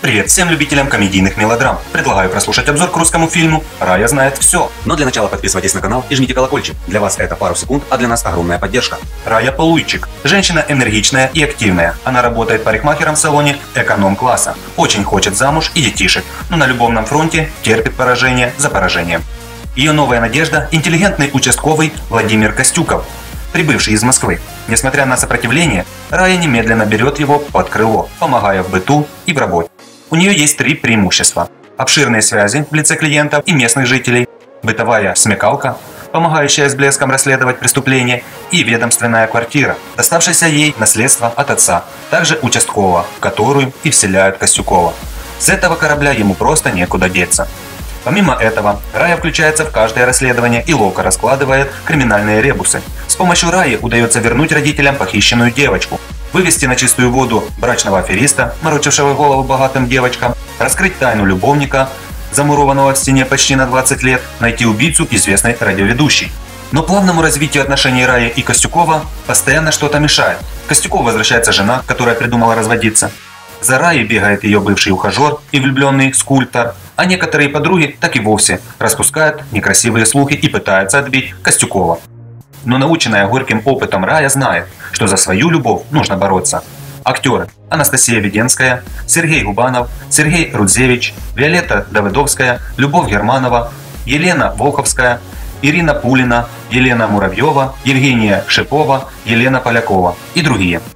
Привет всем любителям комедийных мелодрам. Предлагаю прослушать обзор к русскому фильму «Рая знает все». Но для начала подписывайтесь на канал и жмите колокольчик. Для вас это пару секунд, а для нас огромная поддержка. Рая Полуйчик. Женщина энергичная и активная. Она работает парикмахером в салоне эконом-класса. Очень хочет замуж и детишек, но на любовном фронте терпит поражение за поражением. Ее новая надежда – интеллигентный участковый Владимир Костюков, прибывший из Москвы. Несмотря на сопротивление, Рая немедленно берет его под крыло, помогая в быту и в работе. У нее есть три преимущества: обширные связи в лице клиентов и местных жителей, бытовая смекалка, помогающая с блеском расследовать преступления, и ведомственная квартира, доставшаяся ей наследство от отца, также участкового, в которую и вселяют Костюкова. С этого корабля ему просто некуда деться. Помимо этого, Рая включается в каждое расследование и ловко раскладывает криминальные ребусы. С помощью Раи удается вернуть родителям похищенную девочку, вывести на чистую воду брачного афериста, морочившего голову богатым девочкам, раскрыть тайну любовника, замурованного в стене почти на 20 лет, найти убийцу известной радиоведущей. Но плавному развитию отношений Раи и Костюкова постоянно что-то мешает. К Костюкову возвращается жена, которая придумала разводиться. За Раей бегает ее бывший ухажер и влюбленный скульптор, а некоторые подруги так и вовсе распускают некрасивые слухи и пытаются отбить Костюкова. Но наученная горьким опытом Рая знает, что за свою любовь нужно бороться. Актеры: Анастасия Веденская, Сергей Губанов, Сергей Рудзевич, Виолетта Давыдовская, Любовь Германова, Елена Волховская, Ирина Пулина, Елена Муравьева, Евгения Шипова, Елена Полякова и другие.